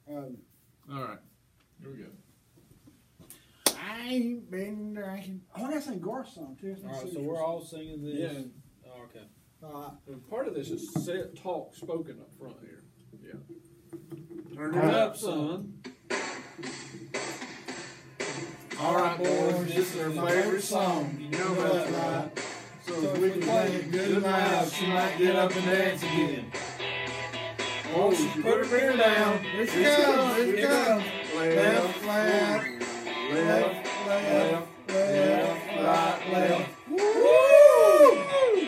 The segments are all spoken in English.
All right. Here we go. I ain't been drinking. I want to sing Garth's song too. All right, so we're all singing this. Yeah. Oh, okay. And part of this is talk spoken up front here. Yeah. Turn it up, son. All right, boys, this is our favorite song. You know that's right. So if we can play it good and loud, she might get up and dance again. Oh, she put her beer down. Here she comes. Here she comes. Left, left, left, left, left, right, left. Woo!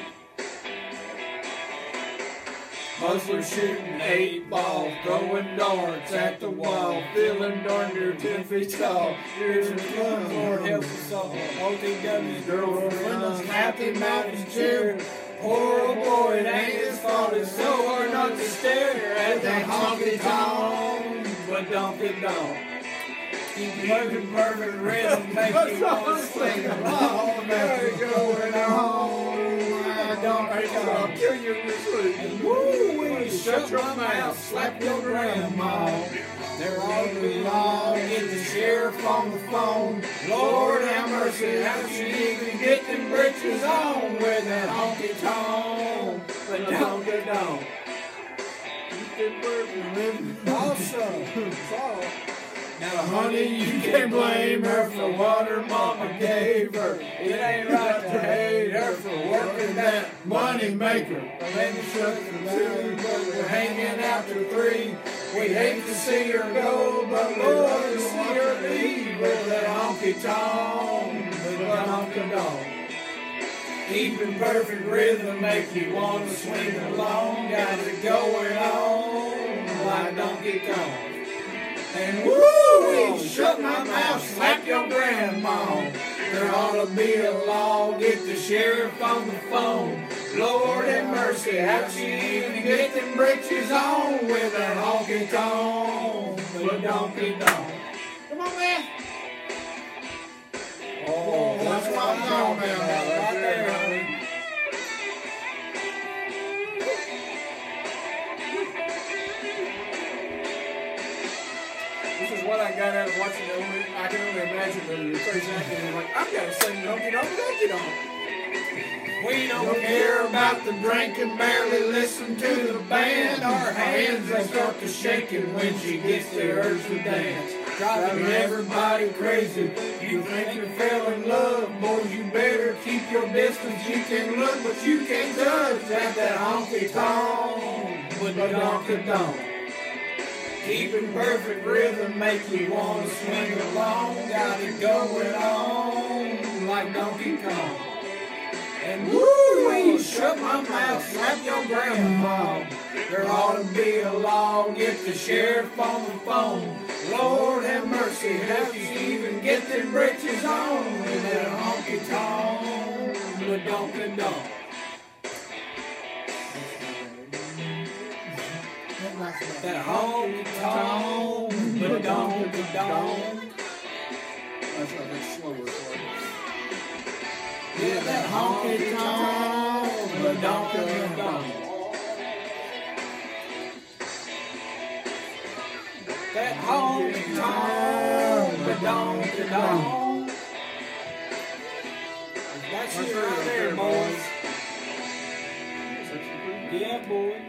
Hustler shooting 8 ball, throwing darts at the wall, feeling darn near 10 feet tall. Here's the fun, Lord help us all. OTW's girlfriend, happy mountains cheering. Poor old boy, it ain't his fault. It's so hard not to stare at that honky tonk, but don't get down. Keep working perfect rhythm, make you want to sing along. There you going on. I'll kill you in your sleep. Woo! Shut your mouth, slap your grandma. They're all too long. Get the sheriff on the phone. Lord have mercy, how she even get them britches on with that honky tonk, but don't get down. Awesome. Now, honey, you can't blame her for what her mama gave her. It ain't right to hate her for working that money maker. Maybe shut for 2, but we're hanging out till 3. We hate to see her go, but Lord, to see her leave with that honky tonk, with that honky tonk. Keeping perfect rhythm make you want to swing along. Got it going on like Donkey Kong. And woo, shut my mouth, slap your grandma. There ought to be a law, get the sheriff on the phone. Lord have mercy, how she even get them britches on with that honky tonk, but donkey donk. Come on, man. Oh, that's what I'm talking about right there, honey. What I got out of watching the movie, I can only imagine the crazy acting. Like, I've got to sing donkey donk, donkey donk. We don't care about the drinking, barely listen to the band. Our hands they start to shaking when she gets the urge to dance. Driving everybody crazy. You think you fell in love, boy, you better keep your distance. You can look, but you can't touch that honky tonk with the donkey donk. Keeping perfect rhythm make you want to swing along. Got it going on like Donkey Kong. And woo, shut my mouth, slap your grandma. There ought to be a law, get the sheriff on the phone. Lord have mercy, how you even get them britches on with that honky tonk, with Donkey Donk. That honky tonk, but donkey donk. That's a bit slower for you. Yeah, that honky tonk, but donkey donk. That honky tonk, but donkey donk. That's it right there, boys. Yeah, boy.